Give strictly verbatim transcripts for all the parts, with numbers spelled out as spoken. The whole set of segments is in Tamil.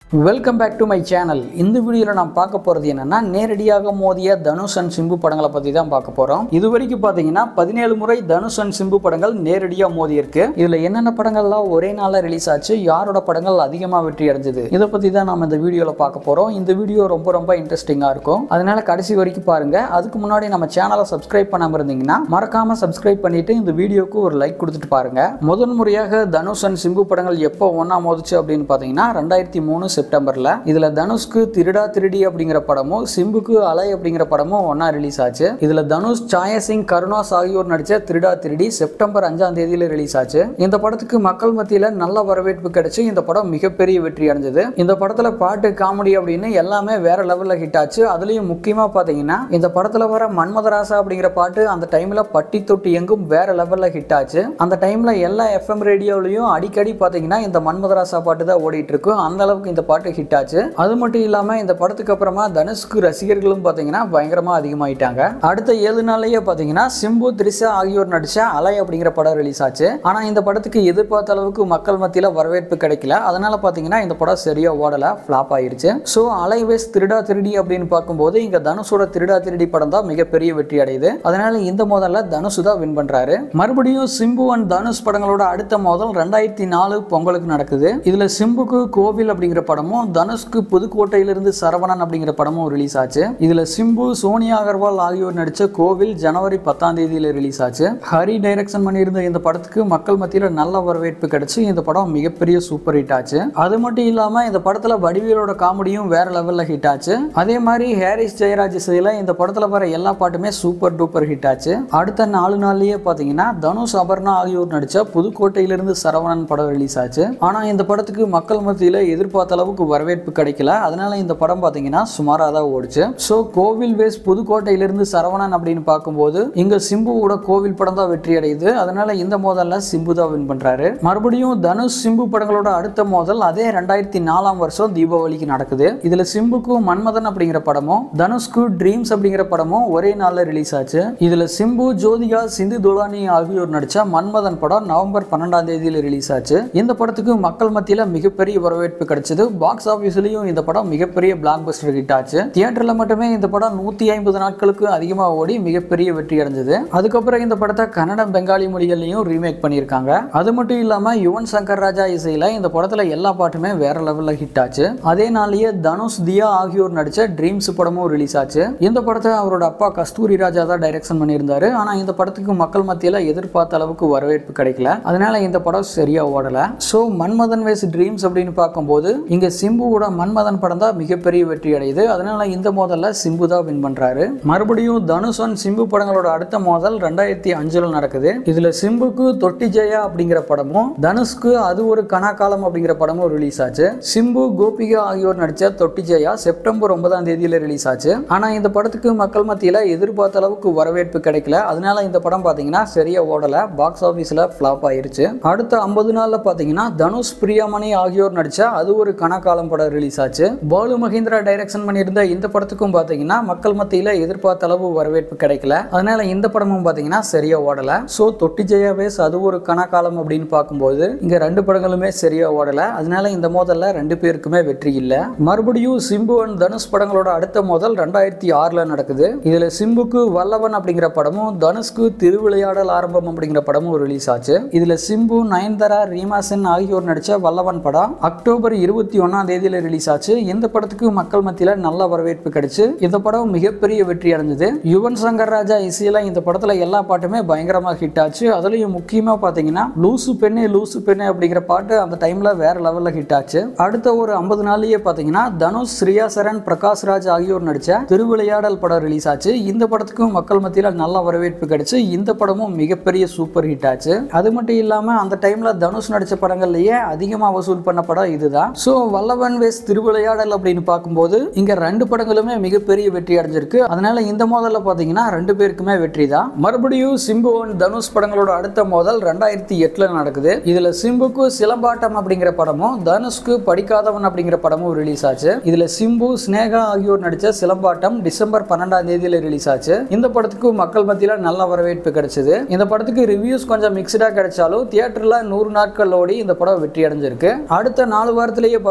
Welcome back to my channel. இந்த வீடியோவில் நான் பார்க்க போகிறது என்னன்னா, நேரடியாக மோதிய தனுஷ் அண்ட் சிம்பு படங்களை பற்றி தான் பார்க்க போகிறோம். இது வரைக்கும் பார்த்தீங்கன்னா பதினேழு முறை தனுஷ் அண்ட் சிம்பு படங்கள் நேரடியாக மோதி இருக்கு. இதில் என்னென்ன படங்கள்லாம் ஒரே நாளில் ரிலீஸ் ஆச்சு, யாரோட படங்கள் அதிகமாக வெற்றி அடைஞ்சது, இதை பற்றி தான் நம்ம இந்த வீடியோவில் பார்க்க போகிறோம். இந்த வீடியோ ரொம்ப ரொம்ப இன்ட்ரெஸ்டிங்காக இருக்கும், அதனால கடைசி வரைக்கும் பாருங்க. அதுக்கு முன்னாடி நம்ம சேனலை சப்ஸ்கிரைப் பண்ணாமல் இருந்தீங்கன்னா மறக்காம சப்ஸ்கிரைப் பண்ணிட்டு இந்த வீடியோக்கு ஒரு லைக் கொடுத்துட்டு பாருங்க. முதன் முறையாக தனுஷ் அண்ட் சிம்பு படங்கள் எப்போ ஒன்னா மோதிச்சு அப்படின்னு பார்த்தீங்கன்னா ரெண்டாயிரத்தி மூணு செப்டம்பர்ல. இதுல தனுஷ்க்கு திருடா திருடி அப்படிங்கிற படமும் சிம்புக்கு அலை அப்படிங்கிற படமும் ஒன்னா ரிலீஸ் ஆச்சு. இதுல தனுஷ், சாயா சிங், கருணாஸ் ஆகியோர் நடிச்ச திருடா திருடி செப்டம்பர் அஞ்சாம் தேதியில ரிலீஸ் ஆச்சு. இந்த படத்துக்கு மக்கள் மத்தியில நல்ல வரவேற்பு கிடைச்சு இந்த படம் மிகப்பெரிய வெற்றி அடைஞ்சது. இந்த படத்துல பாட்டு, காமெடி அப்படின்னு எல்லாமே வேற லெவல்ல ஹிட் ஆச்சு. அதுலயும் முக்கியமா பாத்தீங்கன்னா இந்த படத்துல வர மன்மதராசா அப்படிங்கிற பாட்டு அந்த டைம்ல பட்டி தொட்டி எங்கும் வேற லெவல்ல ஹிட் ஆச்சு. அந்த டைம்ல எல்லா எஃப்எம் ரேடியோலயும் அடிக்கடி பாத்தீங்கன்னா இந்த மன்மதராசா பாட்டு தான் ஓடிட்டு இருக்கு. அந்த அளவுக்கு இந்த பாட்டு ஹிட் ஆச்சு. அது மட்டும் இல்லாம இந்த படத்துக்கு அப்புறமா தனுஷ்க்கு ரசிகர்களும் பாத்தீங்கன்னா பயங்கரமா அதிகமாயிட்டாங்க. அடுத்த ஏழு நாள்லயே பாத்தீங்கன்னா சிம்பு, த்ரிஷா ஆகியோர் நடிச்ச அலை அப்படிங்கிற படம் ரிலீஸ் ஆச்சு. ஆனா இந்த படத்துக்கு எதிர்பார்த்த அளவுக்கு மக்கள் மத்தியில வரவேற்பு கிடைக்கல. அதனால பாத்தீங்கன்னா இந்த படம் சரியா ஓடல, ஃபிளாப் ஆயிருச்சு. சோ அலை வேஸ் திருடா திருடி அப்படின்னு பார்க்கும்போது இங்க தனுஷோட திருடா திருடி படம் தான் மிகப்பெரிய வெற்றி அடையுது. அதனால இந்த மோதல்ல தனுஷ் தான் வின் பண்றாரு. மறுபடியும் சிம்பு அண்ட் தனுஷ் படங்களோட அடுத்த மோதல் ரெண்டாயிரத்தி நாலு பொங்கலுக்கு நடக்குது. இதுல சிம்புக்கு கோவில் அப்படிங்கிற படமும் தனுஷ்க்கு புதுக்கோட்டையிலிருந்து சரவணன் அப்படிங்கிற படமும் ரிலீஸ் ஆச்சு. இதுல சிம்பு, சோனியா அகர்வால் ஆகியோர் நடிச்ச கோவில் ஜனவரி பத்தாம் தேதியில ரிலீஸ் ஆச்சு. ஹரி டைரக்ஷன் பண்ணியிருந்த இந்த படத்துக்கு மக்கள் மத்தியில நல்ல வரவேற்பு கிடைச்சு இந்த படம் மிகப்பெரிய சூப்பர் ஹிட் ஆச்சு. அது மட்டும் இல்லாம இந்த படத்துல வடிவேலோட காமெடியும் வேற லெவல்ல ஹிட் ஆச்சு. அதே மாதிரி ஹாரிஸ் ஜெயராஜ் இசையில இந்த படத்துல வர எல்லா பாட்டுமே சூப்பர் டூப்பர் ஹிட் ஆச்சு. அடுத்த நாலு நாள்லயே பாத்தீங்கன்னா தனுஷ், அபர்ணா ஆகியோர் நடிச்ச புதுக்கோட்டையிலிருந்து சரவணன் படம் ரிலீஸ் ஆச்சு. ஆனா இந்த படத்துக்கு மக்கள் மத்தியில எதிர்பார்த்த அளவுக்கு வரவேற்பு கிடைக்கல. அதனால இந்த படம் பாத்தீங்கன்னா சுமாரா தான் ஓடுச்சு. சோ கோவில் வேஸ் புதுக்கோட்டையிலிருந்து சரவணன் அப்படின்னு பார்க்கும்போது இங்க சிம்புவோட கோவில் படம் தான் வெற்றி அடையுது. அதனால இந்த மோதல்ல சிம்பு தான் வின் பண்றாரு. மறுபடியும் தனுஷ், சிம்பு படங்களோட அடுத்த மோதல் அதே ரெண்டாயிரத்தி நாலாம் வருஷம் தீபாவளிக்கு நடக்குது. இதுல சிம்புக்கு மன்மதன் அப்படிங்கிற படமும் தனுஷ்க்கு ட்ரீம்ஸ் அப்படிங்கிற படமும் ஒரே நாள்ல ரிலீஸ் ஆச்சு. இதுல சிம்பு, ஜோதிகா, சிந்து துலானி ஆகியோர் நடிச்ச மன்மதன் படம் நவம்பர் பன்னெண்டாம் தேதியில ரிலீஸ் ஆச்சு. இந்த படத்துக்கு மக்கள் மத்தியில மிகப்பெரிய வரவேற்பு கிடைச்சது. பாக்ஸ் ஆபீஸ்லயும் இந்த படம் மிகப்பெரிய பிளாக் பஸ்டர் ஹிட் ஆச்சு. தியேட்டர்ல மட்டுமே இந்த படம் நூத்தி ஐம்பது நாட்களுக்கு அதிகமா ஓடி மிகப்பெரிய வெற்றி அடைஞ்சது. அதுக்கப்புறம் இந்த படத்தை கன்னடம், பெங்காலி மொழிகள்லயும் ரீமேக் பண்ணியிருக்காங்க. அது மட்டும் இல்லாம யுவன் சங்கர் ராஜா இசையில இந்த படத்துல எல்லா பாட்டுமே வேற லெவல்ல ஹிட் ஆச்சு. அதே நாளையே தனுஷ், தியா ஆகியோர் நடிச்ச ட்ரீம்ஸ் படமும் ரிலீஸ் ஆச்சு. இந்த படத்தை அவரோட அப்பா கஸ்தூரி ராஜா தான் டைரக்ஷன் பண்ணியிருந்தாரு. ஆனா இந்த படத்துக்கு மக்கள் மத்தியில எதிர்பார்த்த அளவுக்கு வரவேற்பு கிடைக்கல. அதனால இந்த படம் சரியா ஓடல. சோ மன்மதன் வேஸ் ட்ரீம்ஸ் அப்படின்னு பார்க்கும்போது இங்க சிம்புவோட மன்மதன் படம் தான் மிகப்பெரிய வெற்றி அடையுது. அதனால இந்த மோதல்ல சிம்பு தான் வின் பண்றாரு. மறுபடியும் தனுஷ் அண்ட் சிம்பு படங்களோட அடுத்த மோதல் ரெண்டாயிரத்தி அஞ்சுல நடக்குது. இதுல சிம்புக்கு தொட்டி ஜெயா அப்படிங்கிற படமும் தனுஷ்க்கு அது ஒரு கனாகாலம் அப்படிங்கிற படமும் ரிலீஸ் ஆச்சு. சிம்பு, கோபிகா ஆகியோர் நடிச்ச தொட்டி ஜெயா செப்டம்பர் ஒன்பதாம் தேதியில ரிலீஸ் ஆச்சு. ஆனா இந்த படத்துக்கு மக்கள் மத்தியில எதிர்பார்த்த அளவுக்கு வரவேற்பு கிடைக்கல. அதனால இந்த படம் பாத்தீங்கன்னா சரியா ஓடல, பாக்ஸ் ஆபீஸ்ல ஃபிளாப் ஆயிருச்சு. அடுத்த ஐம்பது நாள்ல பாத்தீங்கன்னா தனுஷ், பிரியாமணி ஆகியோர் நடிச்ச அது ஒரு கனாகாலம் படம் ரிலீஸ் ஆச்சு. பாலு மகேந்திரா டைரக்ஷன் பண்ணியிருந்த இந்த படத்துக்கும் பாத்தீங்கன்னா மக்கள் மத்தியில எதிர்பார்த்த அளவு வரவேற்பு கிடைக்கல. அதனால இந்த படமும் பாத்தீங்கன்னா சரியா ஓடல. சோ தொட்டி ஜெயா வேஸ் அது ஒரு கனாகாலம் அப்படின்னு பார்க்கும்போது இங்க ரெண்டு படங்களுமே சரியா ஓடல. அதனால இந்த மோதல்ல ரெண்டு பேருக்குமே வெற்றி இல்ல. மறுபடியும் சிம்பு அண்ட் தனுஷ் படங்களோட அடுத்த மோதல் ரெண்டாயிரத்தி ஆறுல நடக்குது. இதுல சிம்புக்கு வல்லவன் அப்படிங்கிற படமும் தனுஷ்க்கு திருவிளையாடல் ஆரம்பம் அப்படிங்கிற படமும் ரிலீஸ் ஆச்சு. இதுல சிம்பு, நயன்தாரா, ரீமா சென் ஆகியோர் நடிச்ச வல்லவன் படம் அக்டோபர் இருபத்தி ஒன்னாம் தேதியில ரிலீஸ் ஆச்சு. இந்த படத்துக்கு மக்கள் மத்தியில நல்ல வரவேற்பு கிடைச்சு இந்த படம் மிகப்பெரிய வெற்றி அடைஞ்சது. யுவன் சங்கர் ராஜா இசையில இந்த படத்துல எல்லா பாட்டுமே பயங்கரமா ஹிட் ஆச்சு. அதுலயும் முக்கியமா பாத்தீங்கன்னா லூசு பெண்ணே லூசு பெண்ணே அப்படிங்கிற பாட்டு அந்த டைம்ல வேற லெவல்ல ஹிட் ஆச்சு. அடுத்த ஒரு ஐம்பது நாள்லயே பாத்தீங்கன்னா தனுஷ், ஸ்ரீயா சரண், பிரகாஷ் ராஜ் ஆகியோர் நடிச்ச திருவிளையாடல் படம் ரிலீஸ் ஆச்சு. இந்த படத்துக்கும் மக்கள் மத்தியில நல்ல வரவேற்பு கிடைச்சு இந்த படமும் மிகப்பெரிய சூப்பர் ஹிட் ஆச்சு. அது மட்டும் இல்லாம அந்த டைம்ல தனுஷ் நடிச்ச படங்கள்லயே அதிகமா வசூல் பண்ண படம் இதுதான். சோ வல்லவன் வேஸ் திருவிளையாடல் அப்படின்னு பார்க்கும்போது இங்க ரெண்டு படங்களுமே மிகப்பெரிய வெற்றி அடைஞ்சிருக்கு. அதனால இந்த மோதல்ல பாத்தீங்கன்னா ரெண்டு பேருக்குமே வெற்றி தான். மறுபடியும் சிம்பு அண்ட் தனுஷ் படங்களோட அடுத்த மோதல் ரெண்டாயிரத்தி எட்டுல நடக்குது. இதுல சிம்புக்கு சிலம்பாட்டம் அப்படிங்கிற படமும் தனுஷ்க்கு படிக்காதவன் அப்படிங்கிற படமும் ரிலீஸ் ஆச்சு. இதுல சிம்பு, ஸ்னேகா ஆகியோர் நடிச்ச சிலம்பாட்டம் டிசம்பர் பன்னெண்டாம் தேதியில ரிலீஸ் ஆச்சு. இந்த படத்துக்கு மக்கள் மத்தியில நல்ல வரவேற்பு கிடைச்சது. இந்த படத்துக்கு ரிவ்யூஸ் கொஞ்சம் மிக்ஸ்டா கிடைச்சாலும் தியேட்டர்ல நூறு நாட்கள் ஓடி இந்த படம் வெற்றி அடைஞ்சிருக்கு. அடுத்த நாலு வாரத்திலேயே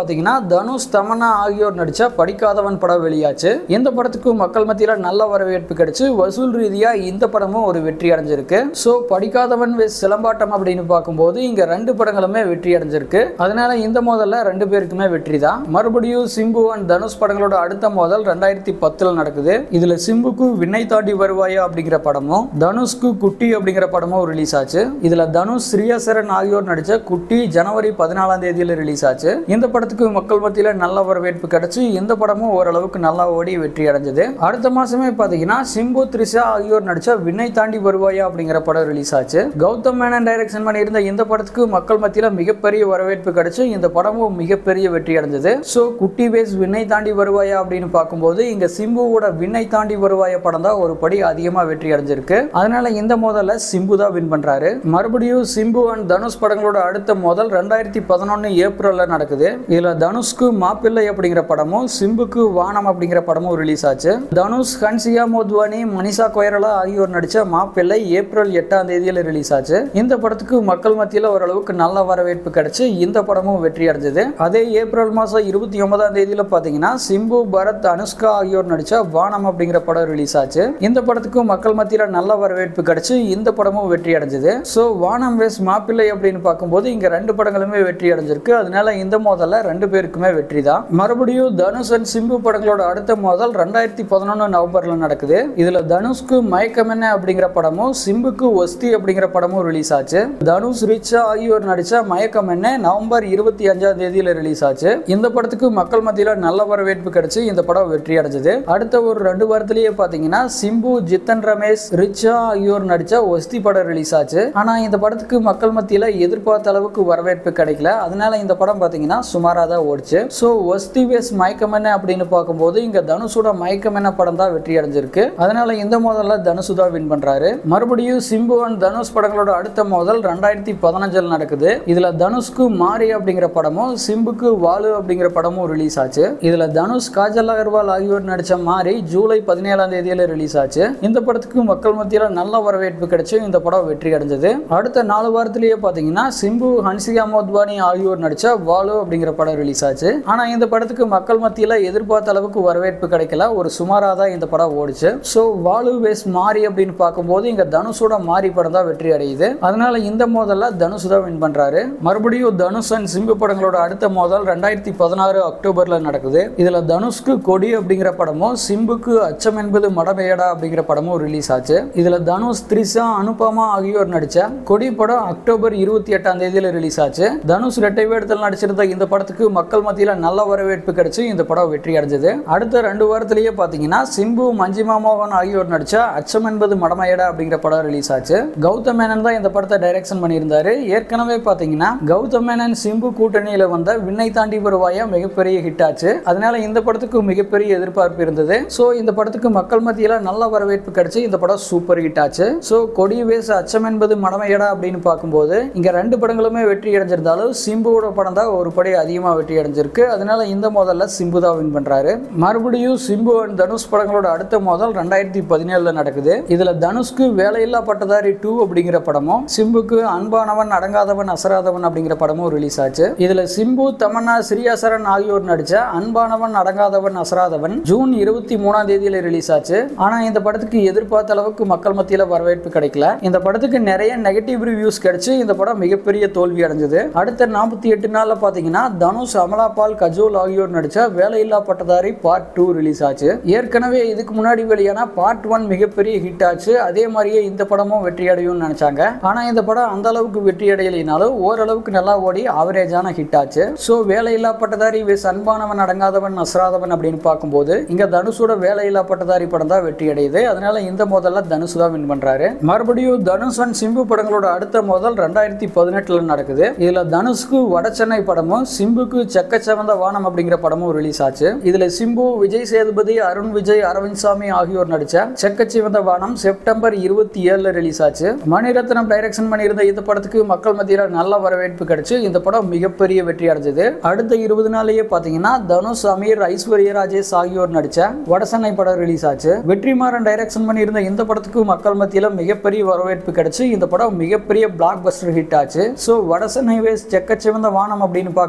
பாத்தீங்கன்னா தனுஷ் தமன்னா ஆகியோர் நடிச்ச படிக்காதவன் படம் வெளியாச்சு. இந்த படத்துக்கு மக்கள் மத்தியில நல்ல வரவேற்பு கிடைச்சு வசூல் ரீதியா இந்த படமும் ஒரு வெற்றி அடைஞ்சிருக்கு. சோ படிக்காதவன் வெஸ் சிலம்பாட்டம் அப்படின்னு பார்க்கும்போது இங்க ரெண்டு படங்களுமே வெற்றி அடைஞ்சிருக்கு. அதனால இந்த மோதல்ல ரெண்டு பேருக்குமே வெற்றி தான். மறுபடியும் சிம்பு அண்ட் தனுஷ் படங்களோட அடுத்த மோதல் ரெண்டாயிரத்தி பத்துல நடக்குது. இதுல சிம்புக்கு விண்ணை தாண்டி வருவாயா அப்படிங்கிற படமும் தனுஷ்க்கு குட்டி அப்படிங்கிற படமும் ரிலீஸ் ஆச்சு. இதுல தனுஷ் ஸ்ரீயாசரன் ஆகியோர் நடிச்ச குட்டி ஜனவரி பதினாலாம் தேதியில ரிலீஸ் ஆச்சு. இந்த படத்துக்கு மக்கள் மத்தியில நல்ல வரவேற்பு கிடைச்சு இந்த படமும் ஓரளவுக்கு நல்லா ஓடி வெற்றி அடைஞ்சது. அடுத்த மாசமே பாத்தீங்கன்னா சிம்பு த்ரிஷா ஆகியோர் நடிச்ச விண்ணை தாண்டி வருவாயா அப்படிங்கிற படம் ரிலீஸ் ஆச்சு. கௌதம் மேனன் டைரக்ஷன் பண்ணியிருந்த இந்த படத்துக்கு மக்கள் மத்தியில மிகப்பெரிய வரவேற்பு கிடைச்சு இந்த படமும் மிகப்பெரிய வெற்றி அடைஞ்சது. சோ குட்டி பேஸ் விண்ணை தாண்டி வருவாயா அப்படின்னு பார்க்கும்போது இங்க சிம்புவோட விண்ணை தாண்டி வருவாயா படம் தான் ஒரு படி அதிகமா வெற்றி அடைஞ்சிருக்கு. அதனால இந்த மோதல்ல சிம்பு தான் வின் பண்றாரு. மறுபடியும் சிம்பு அண்ட் தனுஷ் படங்களோட அடுத்த மோதல் ரெண்டாயிரத்தி பதினொன்னு ஏப்ரல்ல நடக்குது. இதுல தனுஷ்க்கு மாப்பிள்ளை அப்படிங்கிற படமும் சிம்புக்கு வானம் அப்படிங்கிற படமும் ரிலீஸ் ஆச்சு. தனுஷ் ஹன்சியா மோத்வானி மனிஷா கொய்ரலா ஆகியோர் நடிச்ச மாப்பிள்ளை ஏப்ரல் எட்டாம் தேதியில ரிலீஸ் ஆச்சு. இந்த படத்துக்கு மக்கள் மத்தியில ஓரளவுக்கு நல்ல வரவேற்பு கிடைச்சு இந்த படமும் வெற்றி அடைஞ்சது. அதே ஏப்ரல் மாசம் இருபத்தி ஒன்பதாம் தேதியில பாத்தீங்கன்னா சிம்பு பரத் அனுஷ்கா ஆகியோர் நடிச்ச வானம் அப்படிங்கிற படம் ரிலீஸ் ஆச்சு. இந்த படத்துக்கு மக்கள் மத்தியில நல்ல வரவேற்பு கிடைச்சு இந்த படமும் வெற்றி அடைஞ்சது. சோ வானம் வெஸ் மாப்பிள்ளை அப்படின்னு பார்க்கும்போது இங்க ரெண்டு படங்களுமே வெற்றி அடைஞ்சிருக்கு. அதனால இந்த மோதல்ல ரெண்டு பேருக்குமே வெற்றி தான். மறுபடியும் தனுஷ் அண்ட் சிம்பு படங்களோட அடுத்த மோதல் ரெண்டாயிரத்தி பதினொன்னு நவம்பர்ல நடக்குது. இதுல தனுஷ்க்கு மயக்கம் என்ன அப்படிங்கிற படமும் சிம்புக்கு ஒஸ்தி அப்படிங்கிற படமும் ரிலீஸ் ஆச்சு. தனுஷ் ரிச்சா ஆகியோர் நடிச்ச மயக்கம் என்ன நவம்பர் இருபத்தி அஞ்சாம் தேதியில ரிலீஸ் ஆச்சு. இந்த படத்துக்கு மக்கள் மத்தியில நல்ல வரவேற்பு கிடைச்சு இந்த படம் வெற்றி அடைஞ்சது. அடுத்த ஒரு ரெண்டு வாரத்திலேயே பாத்தீங்கன்னா சிம்பு ஜித்தன் ரமேஷ் ரிச்சா ஆகியோர் நடிச்ச ஒஸ்தி படம் ரிலீஸ் ஆச்சு. ஆனா இந்த படத்துக்கு மக்கள் மத்தியில எதிர்பார்த்த அளவுக்கு வரவேற்பு கிடைக்கல. அதனால இந்த படம் பாத்தீங்கன்னா சுமாரா தான் ஓடிச்சு. சோ ஒஸ்தி வேஸ் மயக்கம் என்ன அப்படின்னு பார்க்கும்போது இங்க தனுஷோட மயக்கம் என்ன படம் தான் வெற்றி அடைஞ்சிருக்கு. அதனால இந்த மோதல்ல தனுஷ் தான் வின் பண்றாரு. மறுபடியும் சிம்பு அண்ட் தனுஷ் படங்களோட அடுத்த மோதல் ரெண்டாயிரத்தி பதினஞ்சுல நடக்குது. இதுல தனுஷ்க்கு மாரி அப்படிங்கிற படமும் சிம்புக்கு வாலு அப்படிங்கிற படமும் ரிலீஸ் ஆச்சு. இதுல தனுஷ் காஜல் அகர்வால் ஆகியோர் நடிச்ச மாரி ஜூலை பதினேழாம் தேதியில ரிலீஸ் ஆச்சு. இந்த படத்துக்கு மக்கள் மத்தியில நல்ல வரவேற்பு கிடைச்சு இந்த படம் வெற்றி அடைஞ்சது. அடுத்த நாலு வாரத்திலேயே பாத்தீங்கன்னா சிம்பு ஹன்சியா மோத்வானி ஆகியோர் நடிச்ச வாலு அப்படிங்கிற படம் ரிலீஸ் ஆச்சு. ஆனா இந்த படத்துக்கு மக்கள் மத்தியில எதிர்பார்த்த அளவுக்கு வரவேற்பு கிடைக்கல. ஒரு சுமாரா தான் இந்த படம் ஓடிச்சு. சோ வாலு வேஸ் மாரி அப்படின்னு பார்க்கும்போது இங்க தனுஷோட மாரி படம் தான் வெற்றி அடையுது. அதனால இந்த மோதல்ல தனுஷ் தான் வின் பண்றாரு. மறுபடியும் தனுஷ் அண்ட் சிம்பு படங்களோட அடுத்த மோதல் ரெண்டாயிரத்தி பதினாறு அக்டோபர்ல நடக்குது. இதுல தனுஷ்க்கு கொடி அப்படிங்கிற படமும் சிம்புக்கு அச்சம் என்பது மடமையடா அப்படிங்கிற படமும் ரிலீஸ் ஆச்சு. இதுல தனுஷ் த்ரிஷா அனுபமா ஆகியோர் நடிச்ச கொடி படம் அக்டோபர் இருபத்தி எட்டாம் தேதியில ரிலீஸ் ஆச்சு. தனுஷ் இரட்டை வேடத்தில் நடிச்சிருந்த இந்த படத்துக்கு மக்கள் மத்தியில நல்ல வரவேற்பு கிடைச்சு இந்த படம் வெற்றி அடைஞ்சது. அடுத்த ரெண்டு வாரத்திலேயே பாத்தீங்கன்னா சிம்பு மஞ்சிமா மோகன் ஆகியோர் நடிச்ச அச்சம் என்பது மடமையடா அப்படிங்கிற படம் ரிலீஸ் ஆச்சு. கௌதம் மேனன் தான் இந்த படத்தை டைரக்ஷன் பண்ணியிருந்தாரு. ஏற்கனவே பாத்தீங்கன்னா கௌதம் மேனன் சிம்பு கூட்டணியில வந்த விண்ணை தாண்டி வருவாயா மிகப்பெரிய ஹிட் ஆச்சு. அதனால இந்த படத்துக்கு மிகப்பெரிய எதிர்பார்ப்பு இருந்தது. சோ இந்த படத்துக்கு மக்கள் மத்தியில நல்ல வரவேற்பு கிடைச்சு இந்த படம் சூப்பர் ஹிட் ஆச்சு. சோ கொடி வேஸ் அச்சம் என்பது மடமையடா அப்படின்னு பார்க்கும்போது இங்க ரெண்டு படங்களுமே வெற்றி அடைஞ்சிருந்தாலும் சிம்புவோட படம் தான் ஒரு படி அதிகமா வெற்றி அடைஞ்சிருக்கு. அதனால இந்த மோதல்ல சிம்பு தான் வின் பண்றாரு. மறுபடியும் சிம்பு அண்ட் தனுஷ் படங்களோட அடுத்த மோதல் ரெண்டாயிரத்தி பதினேழுல நடக்குது. இதுல தனுஷ்க்கு வேலையில்லா பட்டதாரி டூ அப்படிங்கிற படமும் சிம்புக்கு அன்பானவன் அடங்காதவன் அசராதவன் அப்படிங்கிற படமும் ரிலீஸ் ஆச்சு. இதுல சிம்பு தமன்னா ஸ்ரீயாசரன் ஆகியோர் நடிச்ச அன்பானவன் அடங்காதவன் அசராதவன் ஜூன் இருபத்தி மூணாம் தேதியில ரிலீஸ் ஆச்சு. ஆனா இந்த படத்துக்கு எதிர்பார்த்த அளவுக்கு மக்கள் மத்தியில வரவேற்பு கிடைக்கல. இந்த படத்துக்கு நிறைய நெகட்டிவ் ரிவ்யூஸ் கிடைச்சு இந்த படம் மிகப்பெரிய தோல்வி அடைஞ்சது. அடுத்த நாற்பத்தி எட்டு நாள்ல பாத்தீங்கன்னா தனுஷ் அமலா பால் கஜோல் ஆகியோர் நடிச்ச வேலையில்லா பட்டதாரி பார்ட் டூ ரிலீஸ் ஆச்சு. ஏற்கனவே இதுக்கு முன்னாடி வெளியான பார்ட் ஒன் மிகப்பெரிய ஹிட் ஆச்சு. அதே மாதிரியே இந்த படமும் வெற்றி அடையும் நினைச்சாங்க. ஆனா இந்த படம் அந்த அளவுக்கு வெற்றி அடையலைனாலும் ஓரளவுக்கு நல்லா ஓடி ஆவரேஜான ஹிட் ஆச்சு. சோ வேலையில்லா பட்டதாரி வேஸ் அன்பானவன் அடங்காதவன் அசராதவன் அப்படின்னு பார்க்கும்போது இங்க தனுஷோட வேலையில்லா பட்டதாரி படம் தான் வெற்றி அடையுது. அதனால இந்த மோதல்ல தனுஷ் தான் வின் பண்றாரு. மறுபடியும் தனுஷ் அண்ட் சிம்பு படங்களோட அடுத்த மோதல் ரெண்டாயிரத்தி பதினெட்டுல நடக்குது. இதுல தனுஷ்க்கு வட சென்னை படமும் சிம்புக்கு செக்கச்சவந்த வானம் அப்படிங்கிற படமும் ரிலீஸ் ஆச்சு. இதுல சிம்பு விஜய் சேதுபதி அருண் விஜய் அரவிந்த் சாமி ஆகியோர் நடிச்ச செக்கச்சிவந்த வானம் செப்டம்பர் இருபத்தி ஏழுல ரிலீஸ் ஆச்சு. மணிரத்னம் டைரக்ஷன் பண்ணியிருந்த இந்த படத்துக்கு மக்கள் மத்தியில நல்ல வரவேற்பு கிடைச்சு இந்த படம் மிகப்பெரிய வெற்றி அடைஞ்சது. அடுத்த இருபது நாளையே பாத்தீங்கன்னா தனுஷ் அமீர் ஐஸ்வர்யா ராஜேஷ் ஆகியோர் நடிச்ச வடசென்னை படம் ரிலீஸ் ஆச்சு. வெற்றிமாறன் டைரக்ஷன் பண்ணியிருந்த இந்த படத்துக்கு மக்கள் மத்தியில மிகப்பெரிய வரவேற்பு கிடைச்சு இந்த படம் மிகப்பெரிய பிளாக் பஸ்டர் ஹிட் ஆச்சு. சோ வடசென்னை வேஸ் செக்கச்சிவந்த வானம் அப்படின்னு பார்க்கும்போது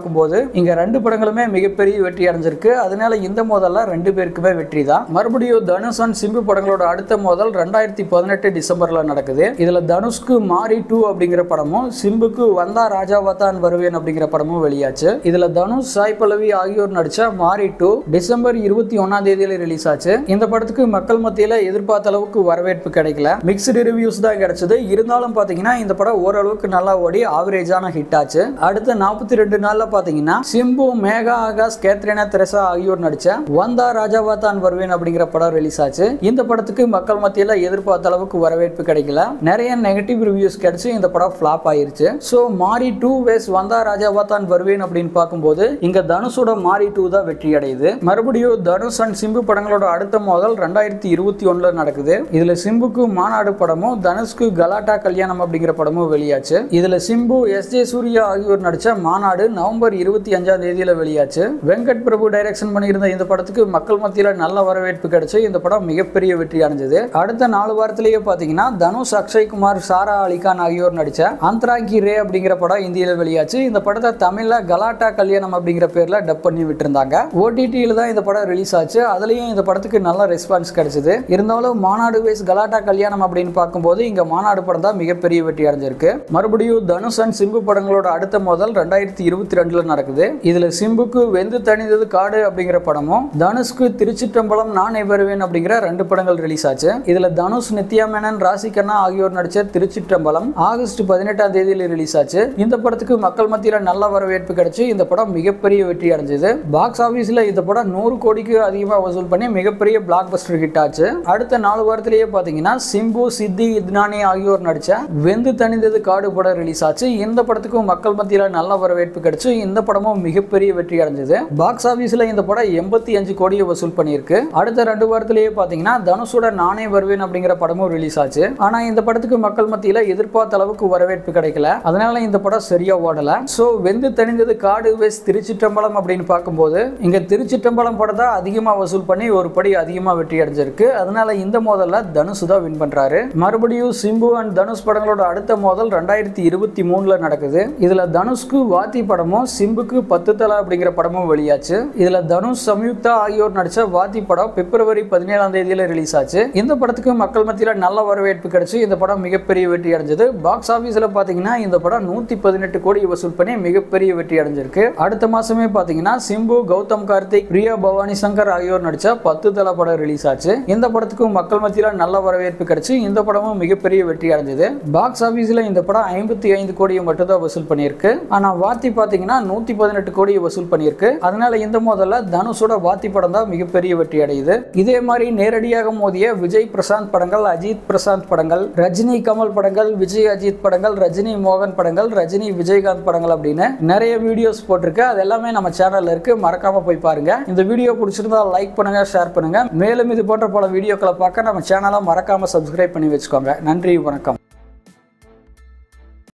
இங்க ரெண்டு படங்களுமே மிகப்பெரிய வெற்றி அடைஞ்சிருக்கு. அதனால இந்த மோதல்ல ரெண்டு பேருக்குமே வெற்றி தான். மறுபடியும் தனுஷ் அண்ட் சிம்பு படங்களோட அடுத்த மோதல் ரெண்டாயிரத்தி பதினெட்டு டிசம்பர்ல நடக்குது. இதுல தனுஷ்க்கு மாரி டூ அப்படிங்கிற படமும் சிம்புக்கு வந்தா ராஜாவாத்தான் வருவேன் அப்படிங்கிற படமும் வெளியாச்சு. இதுல தனுஷ், சாய் பல்லவி ஆகியோர் நடிச்ச மாரி டூ டிசம்பர் இருபத்தி ஒன்னாம் தேதியில ரிலீஸ் ஆச்சு. இந்த படத்துக்கு மக்கள் மத்தியில எதிர்பார்த்த அளவுக்கு வரவேற்பு கிடைக்கல. மிக்ஸ்டு ரிவ்யூஸ் தான் கிடைச்சது. இருந்தாலும் பாத்தீங்கன்னா இந்த படம் ஓரளவுக்கு நல்லா ஓடி ஆவரேஜான ஹிட் ஆச்சு. அடுத்த நாற்பத்தி ரெண்டு நாள்ல பாத்தீங்கன்னா சிம்பு, மேகா ஆகாஷ், கேத்ரினா தெரசா ஆகியோர் நடிச்ச வந்தா ராஜாவா தான் வருவேன் அப்படிங்கிற படம் ரிலீஸ் ஆச்சு. இந்த படத்துக்கு மக்கள் மத்தியில எதிர்பார்த்த அளவுக்கு வரவேற்பு கிடைக்கல. நிறைய நெகட்டிவ் ரிவ்யூஸ் கிடைச்சு இந்த படம் ஃபிளாப் ஆயிருச்சு. சோ மாரி டூ வேஸ் வந்தா ராஜாவா தான் வருவேன் அப்படின்னு பார்க்கும்போது இங்க தனுஷோட மாரி டூ தான் வெற்றி அடையுது. மறுபடியும் தனுஷ் அண்ட் சிம்பு படங்களோட அடுத்த மோதல் ரெண்டாயிரத்தி இருபத்தி ஒண்ணுல நடக்குது. இதுல சிம்புக்கு மாநாடு படமும் தனுஷ்க்கு கலாட்டா கல்யாணம் அப்படிங்கிற படமும் வெளியாச்சு. இதுல சிம்பு, எஸ் ஜே சூர்யா ஆகியோர் நடிச்ச மாநாடு நவம்பர் இருபத்தி அஞ்சாம் தேதியில வெளியாச்சு. வெங்கட் பிரபு டைரக்ஷன் பண்ணியிருந்த இந்த படத்துக்கு மக்கள் மத்தியில நல்ல வரவேற்பு கிடைச்சு இந்த படம் மிகப்பெரிய வெற்றி அடைஞ்சது. அடுத்த நாலு வாரத்திலேயே பாத்தீங்கன்னா தனுஷ், அக்ஷய் குமார், சாரா அலிகான் ஆகியோர் நடிச்ச அந்தராங்கி ரே அப்படிங்கிற படம் இந்தியில வெளியாச்சு. இந்த படத்தை தமிழ்ல கலாட்டா கல்யாணம் அப்படிங்கிற பேர்ல டப் பண்ணி விட்டுருந்தாங்க. ஓடிடியில தான் இந்த படம் ரிலீஸ் ஆச்சு. அதுலயும் இந்த படத்துக்கு நல்ல ரெஸ்பான்ஸ் கிடைச்சது. இருந்தாலும் மாநாடு வேஸ் கலாட்டா கல்யாணம் அப்படின்னு பார்க்கும்போது இங்க மாநாடு படம் தான் மிகப்பெரிய வெற்றி அடைஞ்சிருக்கு. மறுபடியும் தனுஷ் அண்ட் சிம்பு படங்களோட அடுத்த மோதல் ரெண்டாயிரத்தி இருபத்தி ரெண்டுல நடக்குது. இதுல சிம்புக்கு வெந்து தணிந்தது காடு அப்படிங்கிற படமும் தனுஷ்க்கு திருச்சிற்றம்பலம், நானே வருவேன் அப்படிங்கிற ரெண்டு படங்கள் ரிலீஸ் ஆச்சு. இதுல தனுஷ், நித்யா மேனன், ராசி கண்ணா ஆகியோர் நடிச்ச திருச்சிற்றம்பலம் ஆகஸ்ட் பதினெட்டாம் தேதியில ரிலீஸ் ஆச்சு. இந்த படத்துக்கு மக்கள் மத்தியில நல்ல வரவேற்பு கிடைச்சு இந்த படம் மிகப்பெரிய வெற்றி அடைஞ்சது. பாக்ஸ் ஆபீஸ்ல இந்த படம் நூறு கோடிக்கு அதிகமா வசூல் பண்ணி மிகப்பெரிய பிளாக் பஸ்டர் ஹிட் ஆச்சு. அடுத்த நாலு வாரத்திலேயே பாத்தீங்கன்னா சிம்பு, சித்தி, இத்னானி ஆகியோர் நடிச்ச வெந்து தணிந்தது காடு படம் ரிலீஸ் ஆச்சு. இந்த படத்துக்கும் மக்கள் மத்தியில நல்ல வரவேற்பு கிடைச்சு இந்த படமும் மிகப்பெரிய வெற்றி அடைஞ்சது. பாக்ஸ் ஆபீஸ்ல இந்த படம் எண்பத்தி அஞ்சு கோடியை வசூல் பண்ணியிருக்கு. அடுத்த ரெண்டு வாரத்திலேயே பாத்தீங்கன்னா தனுஷோட நானே வருவேன் அப்படிங்கிற படமும் ரிலீஸ் ஆச்சு. ஆனா இந்த படத்துக்கு மக்கள் மத்தியில எதிர்பார்த்த அளவுக்கு வரவேற்பு கிடைக்கல. அதனால இந்த படம் சரியா ஓடல. சோ வெந்து தணிந்தது காடு வேஸ் திருச்சிற்றம்பலம் அப்படின்னு பார்க்கும்போது இங்க திருச்சிற்றம்பலம் படம் தான் அதிகமா வசூல் பண்ணி ஒரு படி அதிகமா வெற்றி அடைஞ்சிருக்கு. அதனால இந்த மோதல்ல தனுஷ் தான் வின் பண்றாரு. மறுபடியும் சிம்பு அண்ட் தனுஷ் படங்களோட அடுத்த மோதல் ரெண்டாயிரத்தி இருபத்தி மூணுல நடக்குது. இதுல தனுஷ்க்கு வாத்தி படமும் சிம்புக்கு பத்து தலை அப்படிங்கிற படமும் வெளியாச்சு. இதுல தனுஷ், சம்யுக்தா ஆகியோர் நடிச்ச வாத்தி படம் பிப்ரவரி பதினேழாம் தேதியில ரிலீஸ் ஆச்சு. இந்த படத்துக்கு மக்கள் மத்தியில நல்ல வரவேற்பு கிடைச்சு இந்த படம் மிகப்பெரிய வெற்றி அடைஞ்சது. பாக்ஸ் ஆபீஸ்ல பாத்தீங்கன்னா இந்த படம் நூத்தி பதினெட்டு கோடி வசூல் பண்ணி மிகப்பெரிய வெற்றி அடைஞ்சிருக்கு. அடுத்த மாசமே பாத்தீங்கன்னா சிம்பு, கௌதம் கார்த்திக், பிரியா பவானி சங்கர் ஆகியோர் நடிச்ச பத்து தலை படம் ரிலீஸ் ஆச்சு. இந்த படத்துக்கு மக்கள் மத்தியில நல்ல வரவேற்பு கிடைச்சு இந்த படமும் மிகப்பெரிய வெற்றி அடைஞ்சது. பாக்ஸ் ஆபீஸ்ல இந்த படம் ஐம்பத்தி ஐந்து கோடியை மட்டும் தான் வசூல் பண்ணியிருக்கு. ஆனா வாத்தி பாத்தீங்கன்னா நூத்தி பதினெட்டு கோடியை வசூல் பண்ணியிருக்கு. அதனால இந்த மோதல்ல தனுஷோட வாத்தி படம் தான் மிகப்பெரிய வெற்றி அடையுது. இதே மாதிரி நேரடியாக மோதிய விஜய் பிரசாந்த் படங்கள், அஜித் பிரசாந்த் படங்கள், ரஜினி கமல் படங்கள், விஜய் அஜித் படங்கள், ரஜினி மோகன் படங்கள், ரஜினி விஜயகாந்த் படங்கள் அப்படின்னு நிறைய வீடியோஸ் போட்டிருக்கு. அது எல்லாமே நம்ம சேனல்ல இருக்கு. மறக்காம போய் பாருங்க. இந்த வீடியோ பிடிச்சிருந்தா லைக் பண்ணுங்க, ஷேர் பண்ணுங்க. மேலும் இது போன்ற பல வீடியோக்களை பார்க்க நம்ம சேனலை மறக்காம சப்ஸ்கிரைப் பண்ணி வச்சுக்கோங்க. நன்றி, வணக்கம்.